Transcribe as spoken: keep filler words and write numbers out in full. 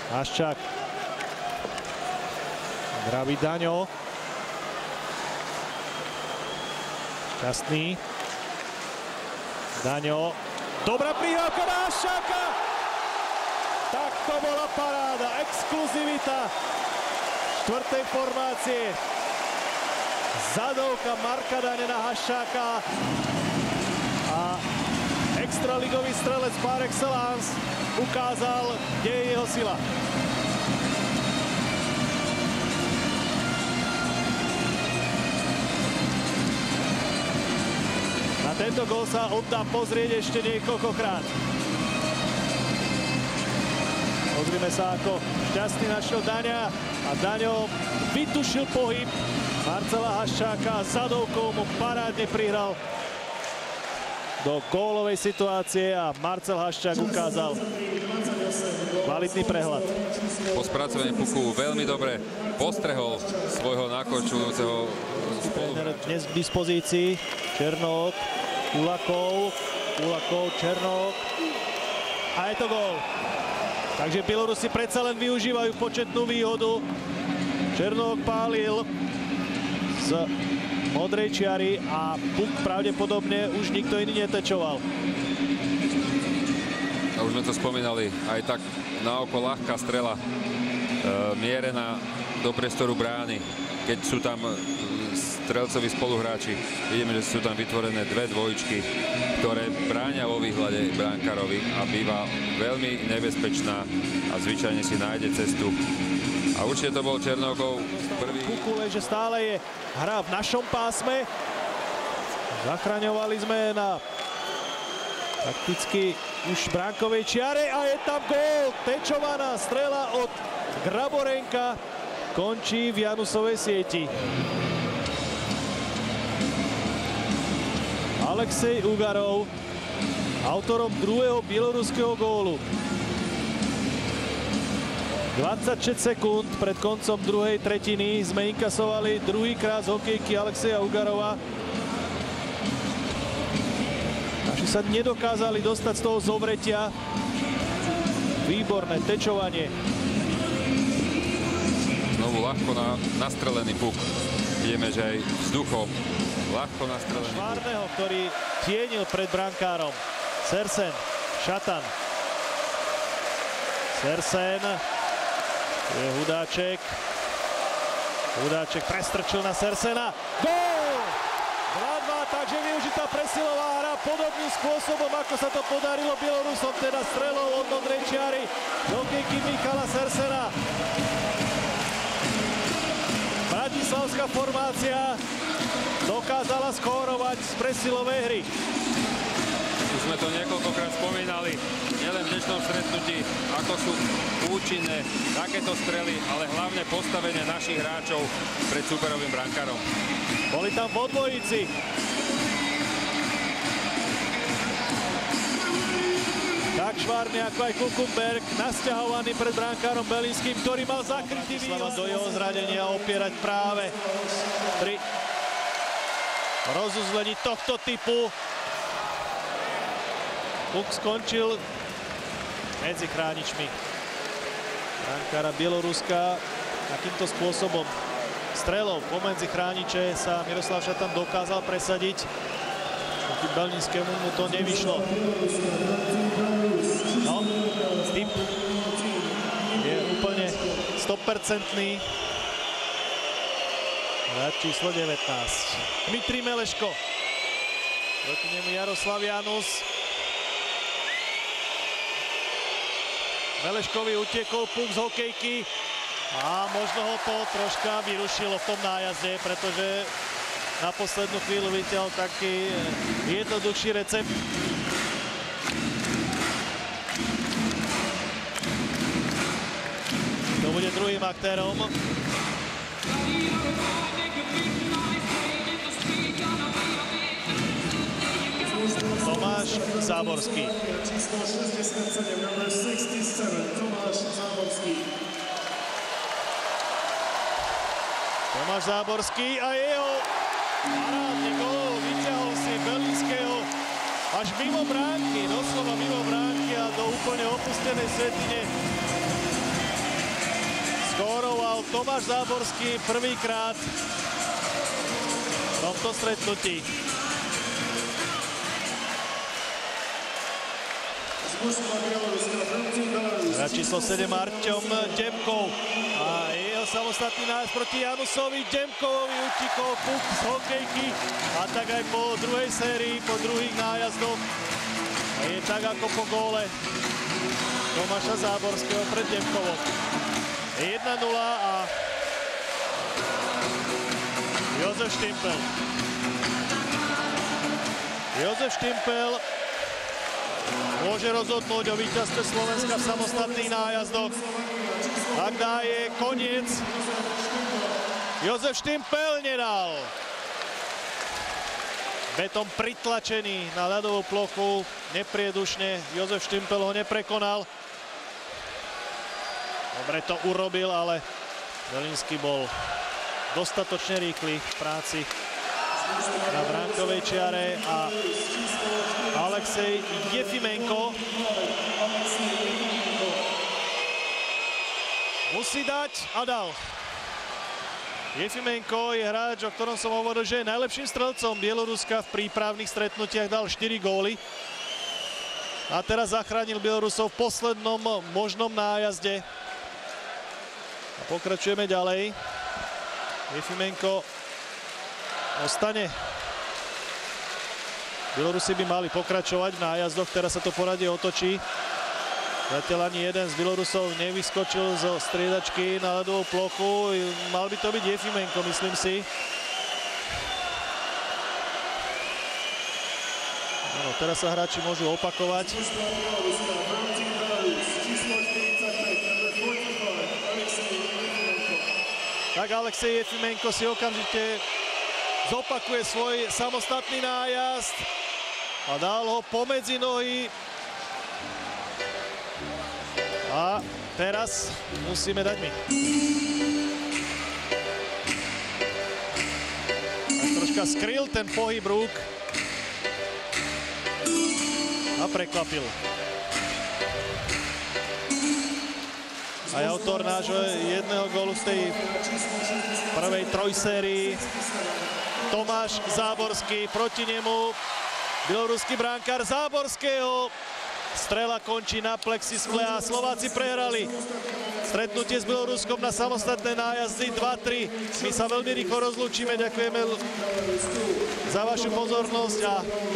Haščák. Zdraví Daňo. Šťastný. Daňo. Dobrá prihrávka na Haščáka. Tak to bola paráda. Exkluzivita štvrtej formácie. Zadovka Marka Daňa na Haščáka. A extraligový strelec par excellence ukázal, kde je jeho sila. Na tento gól sa oddá pozrieť ešte niekoľkokrát. Pozrime sa, ako Šťastný našiel Daňa a Daňo vytušil pohyb Marcela Haščáka a zadovkou mu parádne prihral do gólovej situácie a Marcel Haščák ukázal kvalitný prehľad. Po spracovaní puku veľmi dobre postrehol svojho nakočujúceho spolu. Dnes k dispozícii Černok, Kulakov, Kulakov, Černok a je to gól. Takže Bielorusi predsa len využívajú početnú výhodu. Černok pálil z modrej čiary a puk pravdepodobne už nikto iný netečoval. A už sme to spomínali, aj tak na oko ľahká strela e, mierená do priestoru brány. Keď sú tam strelcoví spoluhráči, vidíme, že sú tam vytvorené dve dvojičky, ktoré bránia vo výhľade bránkarovi a býva veľmi nebezpečná a zvyčajne si nájde cestu. A určite to bol Černokov prvý. Kukule, že stále je hra v našom pásme. Zachraňovali sme na takticky už bránkovej čiare a je tam gól. Tečovaná strela od Graborenka končí v Janusovej sieti. Alexej Ugarov, autorom druhého bieloruského gólu. dvadsaťšesť sekúnd pred koncom druhej tretiny sme inkasovali druhýkrát z hokejky Alexeja Ugarova. Naši sa nedokázali dostať z toho zovretia. Výborné tečovanie. Znovu ľahko na, nastrelený puk. Vidíme, že aj vzduchom ľahko nastrelený Švárneho, ktorý tienil pred brankárom. Sersen, Šatan. Sersen. Je Hudáček. Hudáček prestrčil na Sersena. Gól! dva dva, takže využitá presilová hra podobným spôsobom, ako sa to podarilo Bielorusom, teda strelou od modrej čiary do hokejky Michala Sersena. Bratislavská formácia dokázala skórovať z presilovej hry. Už sme to niekoľkokrát spomínali, nielen v dnešnom stretnutí, ako sú účinné takéto strely, ale hlavne postavenie našich hráčov pred súperovým brankárom. Boli tam vo dvojici. Tak Švárny ako aj Kukumberg nasťahovaný pred brankárom Belinským, ktorý mal zakrytý výhľad do jeho zradenia opierať práve pri rozuzlení tohto typu. Puk skončil medzi chráničmi brankára Bieloruska. Takýmto spôsobom strelou pomedzi chrániče sa Miroslav Šatan dokázal presadiť. Proti Belinskému mu to nevyšlo. No, typ je úplne sto percent. Hráč číslo devätnásť. Dmitrij Meleško. Proti nemu Jaroslav Janus. Meleškovi utiekol puk z hokejky a možno ho to troška vyrušilo v tom nájazde, pretože na poslednú chvíľu vytiahol taký jednoduchší recept. To bude druhým aktérom. Tomáš Záborský. Tomáš Záborský a jeho parádny gól vyťahol si Belinského až mimo bránky, doslova mimo bránky a do úplne opustenej svetine skóroval Tomáš Záborský prvýkrát v tomto stretnutí. Hráč číslo sedem Arťom Demkov a jeho samostatný nájazd proti Janusovi Demkovovi, utíkol puk z hokejky a tak aj po druhej sérii, po druhých nájazdoch. A je tak ako po góle Tomáša Záborského pred Demkovom. jedna nula a Jozef Štimpel. Jozef Štimpel môže rozhodnúť o víťazstve Slovenska v samostatných nájazdoch. Ak dá, je koniec. Jozef Štimpel nedal. Beton pritlačený na ľadovú plochu, nepriedušne. Jozef Štimpel ho neprekonal. Dobre to urobil, ale Zelinsky bol dostatočne rýchly v práci na bránkovej čiare a Alexej Jefimenko musí dať a dal. Jefimenko je hráč, o ktorom som hovoril, že je najlepším strelcom Bieloruska v prípravných stretnutiach, dal štyri góly. A teraz zachránil Bielorusov v poslednom možnom nájazde. A pokračujeme ďalej. Jefimenko ostane. Bielorusi by mali pokračovať v nájazdoch, teraz sa to poradie otočí. Zatiaľ ani jeden z Bielorusov nevyskočil zo striedačky na ľadovú plochu. Mal by to byť Jefimenko, myslím si. No, teraz sa hráči môžu opakovať. Tak Alexej Jefimenko si okamžite zopakuje svoj samostatný nájazd a dal ho pomedzi nohy. A teraz musíme dať my. Tak troška skryl ten pohyb rúk a prekvapil. Aj autor nášho jedného gólu z tej prvej trojsérii Tomáš Záborský, proti nemu bieloruský bránkár Záborského. Strela končí na plexiskle a Slováci prehrali stretnutie s Bieloruskom na samostatné nájazdy dva tri. My sa veľmi rýchlo rozlúčime, ďakujeme za vašu pozornosť a